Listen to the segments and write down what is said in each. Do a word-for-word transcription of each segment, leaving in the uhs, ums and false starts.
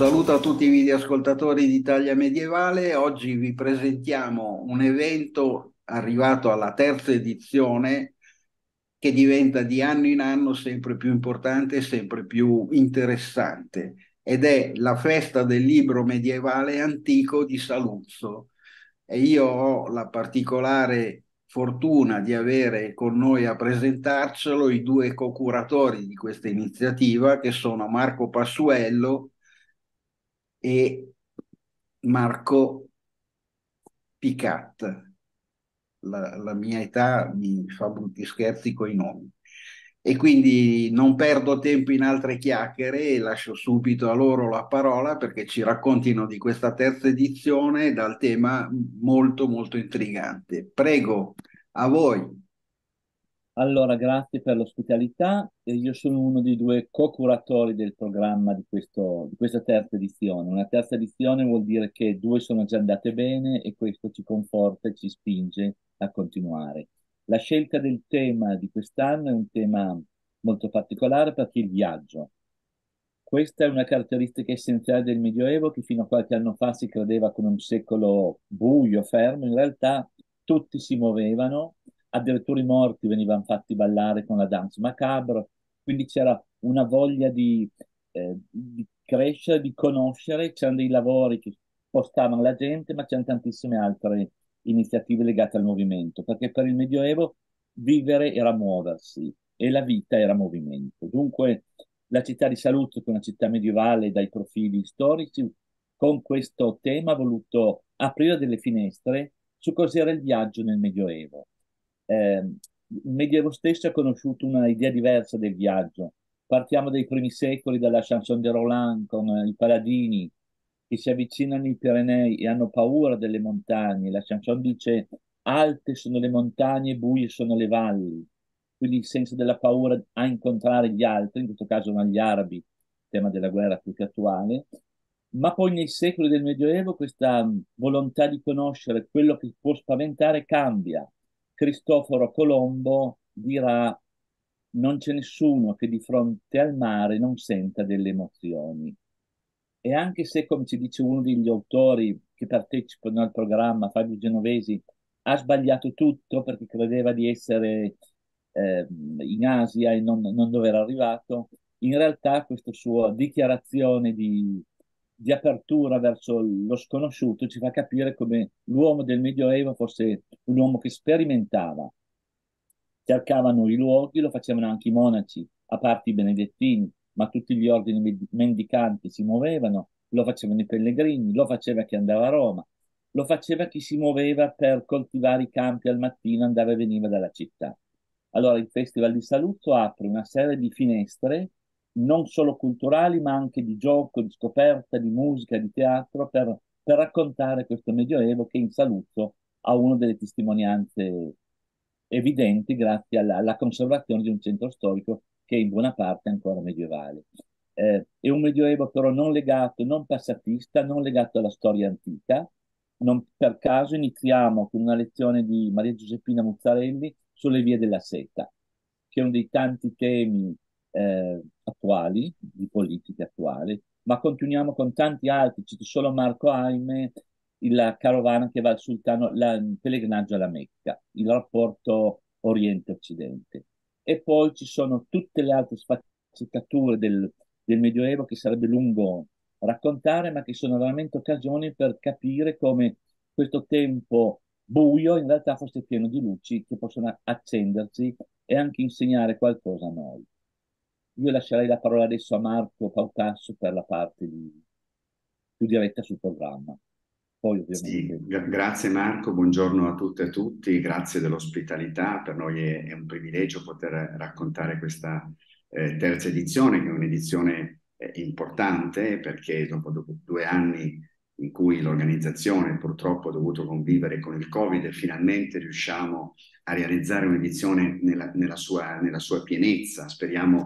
saluto a tutti i videoascoltatori di Italia Medievale. Oggi vi presentiamo un evento arrivato alla terza edizione che diventa di anno in anno sempre più importante e sempre più interessante ed è la festa del libro medievale antico di Saluzzo. E io ho la particolare fortuna di avere con noi a presentarcelo i due co-curatori di questa iniziativa che sono Marco Passuello e Marco Picat. La, la mia età mi fa brutti scherzi coi nomi. E quindi non perdo tempo in altre chiacchiere e lascio subito a loro la parola perché ci raccontino di questa terza edizione dal tema molto molto intrigante. Prego, a voi. Allora, grazie per l'ospitalità. E Io sono uno dei due co-curatori del programma di questo- di questa terza edizione. Una terza edizione vuol dire che due sono già andate bene e questo ci conforta e ci spinge a continuare. La scelta del tema di quest'anno è un tema molto particolare perché il viaggio. Questa è una caratteristica essenziale del Medioevo che fino a qualche anno fa si credeva come un secolo buio, fermo. In realtà tutti si muovevano, addirittura i morti venivano fatti ballare con la danza macabre, quindi c'era una voglia di, eh, di crescere, di conoscere, c'erano dei lavori che spostavano la gente, ma c'erano tantissime altre iniziative legate al movimento, perché per il Medioevo vivere era muoversi e la vita era movimento. Dunque, la città di Saluzzo, che è una città medievale dai profili storici, con questo tema ha voluto aprire delle finestre su cos'era il viaggio nel Medioevo. Eh, il Medioevo stesso ha conosciuto una idea diversa del viaggio. Partiamo dai primi secoli, dalla Chanson de Roland con eh, i paladini che si avvicinano ai Pirenei e hanno paura delle montagne. La Chanson dice alte sono le montagne, buie sono le valli, quindi il senso della paura a incontrare gli altri, in questo caso sono gli arabi, tema della guerra più che attuale, ma poi nei secoli del Medioevo questa mh, volontà di conoscere quello che può spaventare cambia. Cristoforo Colombo dirà non c'è nessuno che di fronte al mare non senta delle emozioni. E anche se, come ci dice uno degli autori che partecipano al programma, Fabio Genovesi, ha sbagliato tutto perché credeva di essere eh, in Asia e non, non dove era arrivato, in realtà questa sua dichiarazione di, di apertura verso lo sconosciuto ci fa capire come l'uomo del Medioevo fosse un uomo che sperimentava, cercavano i luoghi, lo facevano anche i monaci, a parte i benedettini, ma tutti gli ordini med- mendicanti si muovevano, lo facevano i pellegrini, lo faceva chi andava a Roma, lo faceva chi si muoveva per coltivare i campi al mattino, andava e veniva dalla città. Allora il Festival di Saluzzo apre una serie di finestre, non solo culturali, ma anche di gioco, di scoperta, di musica, di teatro, per, per raccontare questo Medioevo che in Saluzzo ha una delle testimonianze evidenti grazie alla, alla conservazione di un centro storico che in buona parte è ancora medievale. Eh, è un medioevo però non legato, non passatista, non legato alla storia antica. Non per caso iniziamo con una lezione di Maria Giuseppina Muzzarelli sulle vie della seta, che è uno dei tanti temi eh, attuali, di politica attuale, ma continuiamo con tanti altri, cito solo Marco Haime, la carovana che va al sultano, la- il pellegrinaggio alla Mecca, il rapporto Oriente-Occidente. E poi ci sono tutte le altre sfaccettature del, del Medioevo che sarebbe lungo raccontare, ma che sono veramente occasioni per capire come questo tempo buio in realtà fosse pieno di luci che possono accendersi e anche insegnare qualcosa a noi. Io lascerei la parola adesso a Marco Pautasso per la parte di- più diretta sul programma. Poi Sì, ovviamente gra- grazie Marco, buongiorno a tutte e tutti, grazie dell'ospitalità. Per noi è, è un privilegio poter raccontare questa eh, terza edizione, che è un'edizione eh, importante perché dopo, dopo due anni in cui l'organizzazione purtroppo ha dovuto convivere con il Covid, finalmente riusciamo a realizzare un'edizione nella, nella sua, nella sua pienezza. Speriamo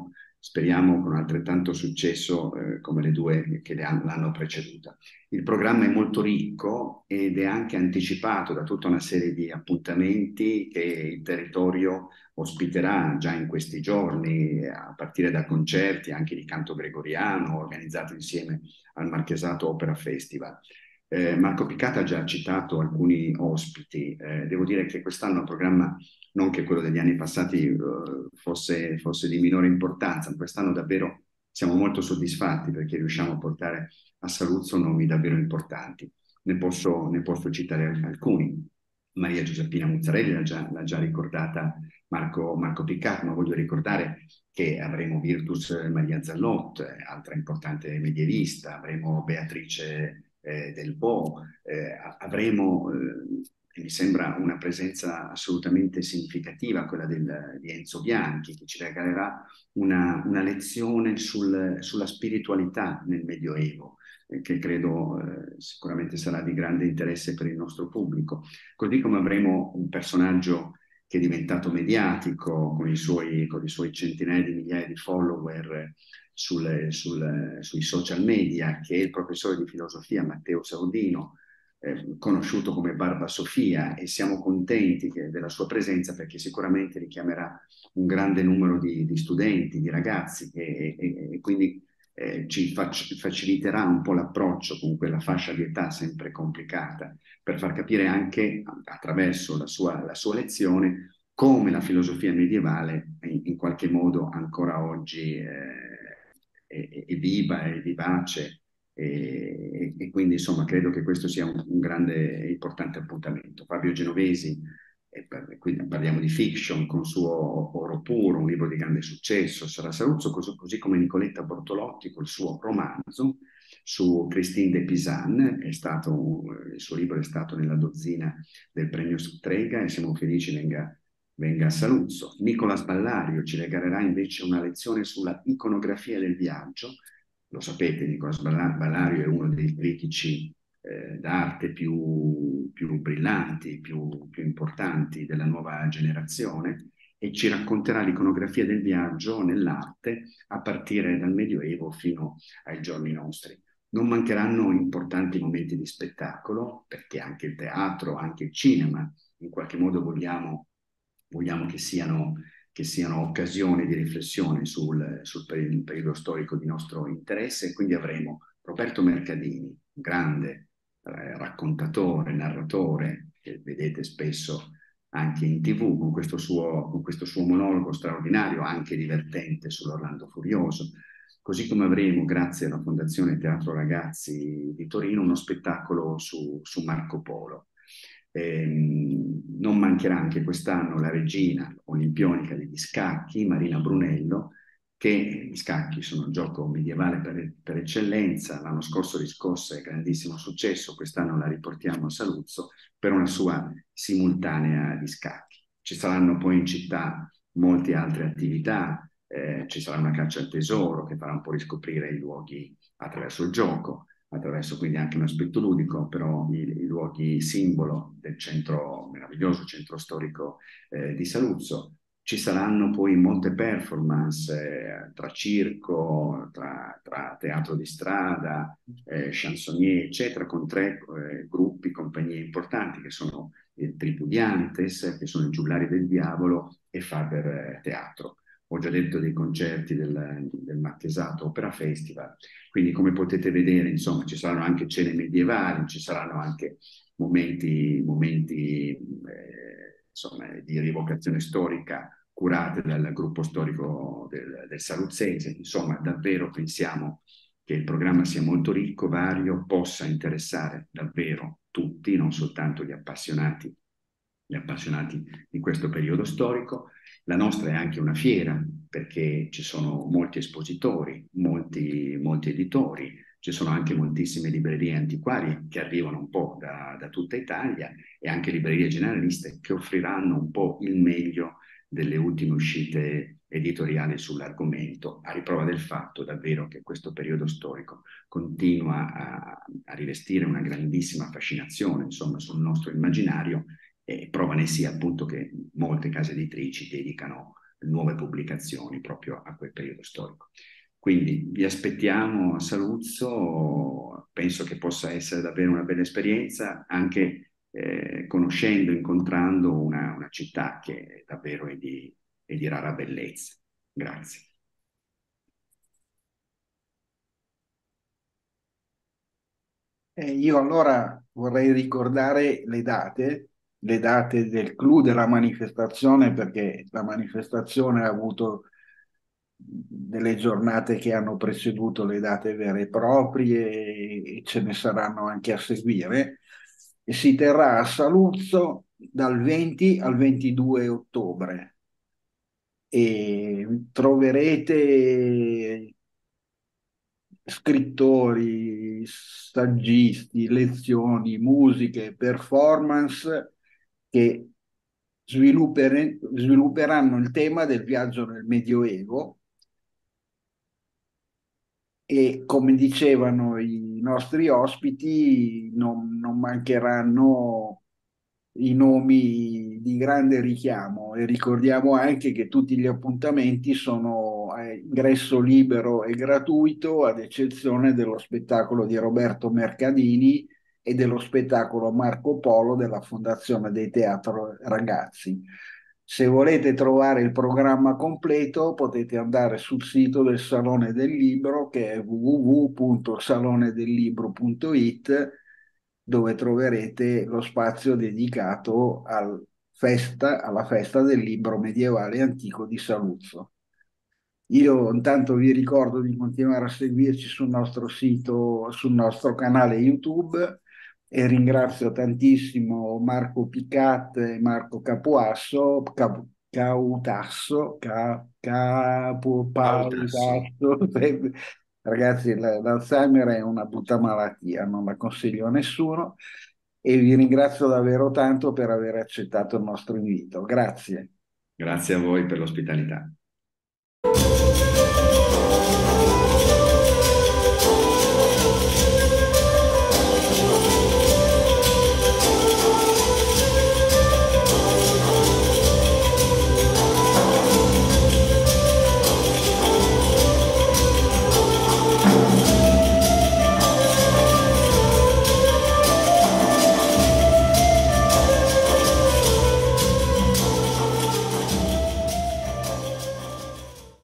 speriamo con altrettanto successo eh, come le due che l'hanno preceduta. Il programma è molto ricco ed è anche anticipato da tutta una serie di appuntamenti che il territorio ospiterà già in questi giorni, a partire da concerti anche di canto gregoriano organizzati insieme al Marchesato Opera Festival. Eh, Marco Piccatta ha già citato alcuni ospiti, eh, devo dire che quest'anno il programma, non che quello degli anni passati eh, fosse, fosse di minore importanza, ma quest'anno davvero siamo molto soddisfatti perché riusciamo a portare a Saluzzo nomi davvero importanti. Ne posso, ne posso citare alcuni. Maria Giuseppina Muzzarelli l'ha già, l'ha già ricordata Marco, Marco Piccato, ma voglio ricordare che avremo Virtus Maria Zallot, altra importante medievista, avremo Beatrice eh, Del Po, eh, avremo, eh, mi sembra una presenza assolutamente significativa, quella del, di Enzo Bianchi, che ci regalerà una, una lezione sul, sulla spiritualità nel Medioevo, eh, che credo eh, sicuramente sarà di grande interesse per il nostro pubblico. Così come avremo un personaggio che è diventato mediatico con i suoi, con i suoi centinaia di migliaia di follower sul, sul, sui social media, che è il professore di filosofia Matteo Saudino, eh, conosciuto come Barba Sofia, e siamo contenti che, della sua presenza perché sicuramente richiamerà un grande numero di, di studenti, di ragazzi e, e, e quindi eh, ci fac- faciliterà un po' l'approccio con quella fascia di età sempre complicata, per far capire anche attraverso la sua, la sua lezione come la filosofia medievale in, in qualche modo ancora oggi eh, è, è viva, è vivace e, e quindi insomma credo che questo sia un, un grande e importante appuntamento. Fabio Genovesi, e per, quindi parliamo di fiction con suo Oro Puro, un libro di grande successo, sarà Saluzzo, così, così come Nicoletta Bortolotti col suo romanzo su Christine de Pisan, è stato, il suo libro è stato nella dozzina del premio Strega e siamo felici venga, venga a Saluzzo. Nicola Sballario ci regalerà invece una lezione sulla iconografia del viaggio. Lo sapete, Nicola Sballario è uno dei critici eh, d'arte più, più brillanti, più, più importanti della nuova generazione e ci racconterà l'iconografia del viaggio nell'arte a partire dal Medioevo fino ai giorni nostri. Non mancheranno importanti momenti di spettacolo, perché anche il teatro, anche il cinema, in qualche modo vogliamo, vogliamo che siano, che siano occasioni di riflessione sul, sul periodo storico di nostro interesse, e quindi avremo Roberto Mercadini, grande eh, raccontatore, narratore, che vedete spesso anche in tivù, con questo suo, con questo suo monologo straordinario, anche divertente sull'Orlando Furioso. Così come avremo, grazie alla Fondazione Teatro Ragazzi di Torino, uno spettacolo su, su Marco Polo. Ehm, non mancherà anche quest'anno la regina olimpionica degli scacchi, Marina Brunello, che gli scacchi sono il gioco medievale per, per eccellenza. L'anno scorso riscosse grandissimo successo, quest'anno la riportiamo a Saluzzo per una sua simultanea di scacchi. Ci saranno poi in città molte altre attività, eh, ci sarà una caccia al tesoro che farà un po' riscoprire i luoghi attraverso il gioco, attraverso quindi anche un aspetto ludico, però i, i luoghi simbolo del centro, meraviglioso centro storico eh, di Saluzzo. Ci saranno poi molte performance eh, tra circo, tra, tra teatro di strada, eh, chansonnier, eccetera, con tre eh, gruppi, compagnie importanti che sono il Tripudiantes, che sono i Giullari del Diavolo, e Faber eh, Teatro. Ho già detto dei concerti del, del Marchesato Opera Festival, quindi come potete vedere, insomma, ci saranno anche cene medievali, ci saranno anche momenti, momenti eh, insomma, di rievocazione storica curate dal gruppo storico del, del Saluzzese. Insomma, davvero pensiamo che il programma sia molto ricco, vario, possa interessare davvero tutti, non soltanto gli appassionati, gli appassionati di questo periodo storico. La nostra è anche una fiera, perché ci sono molti espositori, molti, molti editori, ci sono anche moltissime librerie antiquarie che arrivano un po' da, da tutta Italia e anche librerie generaliste che offriranno un po' il meglio delle ultime uscite editoriali sull'argomento, a riprova del fatto davvero che questo periodo storico continua a, a rivestire una grandissima fascinazione, insomma, sul nostro immaginario, e prova ne sia appunto che molte case editrici dedicano nuove pubblicazioni proprio a quel periodo storico. Quindi vi aspettiamo a Saluzzo, penso che possa essere davvero una bella esperienza, anche eh, conoscendo, incontrando una, una città che davvero è di, è di rara bellezza. Grazie. Eh, io allora vorrei ricordare le date, le date del clou della manifestazione, perché la manifestazione ha avuto delle giornate che hanno preceduto le date vere e proprie e ce ne saranno anche a seguire. E si terrà a Saluzzo dal venti al ventidue ottobre e troverete scrittori, saggisti, lezioni, musiche, performance che sviluppere- svilupperanno il tema del viaggio nel Medioevo e, come dicevano i nostri ospiti, non, non mancheranno i nomi di grande richiamo e ricordiamo anche che tutti gli appuntamenti sono a ingresso libero e gratuito, ad eccezione dello spettacolo di Roberto Mercadini e dello spettacolo Marco Polo della Fondazione dei Teatro Ragazzi. Se volete trovare il programma completo potete andare sul sito del Salone del Libro, che è w w w punto salone del libro punto it, dove troverete lo spazio dedicato al festa, alla festa del libro medievale e antico di Saluzzo. Io intanto vi ricordo di continuare a seguirci sul nostro sito, sul nostro canale YouTube, e ringrazio tantissimo Marco Picat e Marco Capuasso, Cap- Cautasso, Ca- Capo Pautasso. Pautasso. Ragazzi, l- l'Alzheimer è una brutta malattia, non la consiglio a nessuno e vi ringrazio davvero tanto per aver accettato il nostro invito. Grazie. Grazie a voi per l'ospitalità.